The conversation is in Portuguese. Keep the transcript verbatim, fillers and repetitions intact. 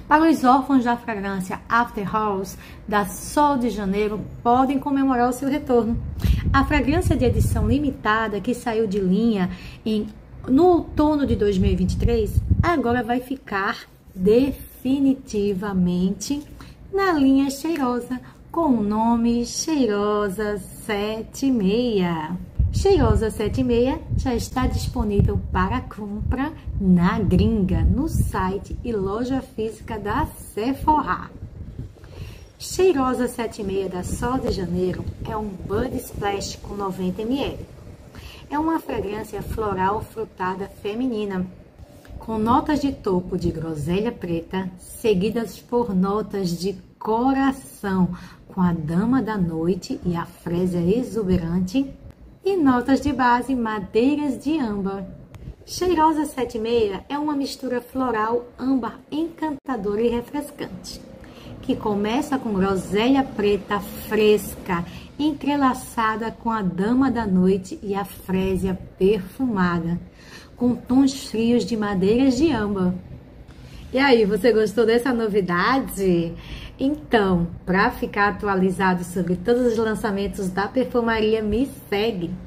Para os órfãos da fragrância After Hours da Sol de Janeiro, podem comemorar o seu retorno. A fragrância de edição limitada que saiu de linha em, no outono de dois mil e vinte e três, agora vai ficar definitivamente na linha cheirosa, com o nome Cheirosa setenta e seis. Cheirosa setenta e seis já está disponível para compra na gringa, no site e loja física da Sephora. Cheirosa setenta e seis da Sol de Janeiro é um Bud Splash com noventa mililitros. É uma fragrância floral frutada feminina, com notas de topo de groselha preta, seguidas por notas de coração, com a dama da noite e a frésia exuberante, e notas de base madeiras de âmbar. Cheirosa setenta e seis é uma mistura floral âmbar encantadora e refrescante, que começa com groselha preta fresca, entrelaçada com a dama da noite e a frésia perfumada, com tons frios de madeiras de âmbar. E aí, você gostou dessa novidade? Então, para ficar atualizado sobre todos os lançamentos da perfumaria, me segue!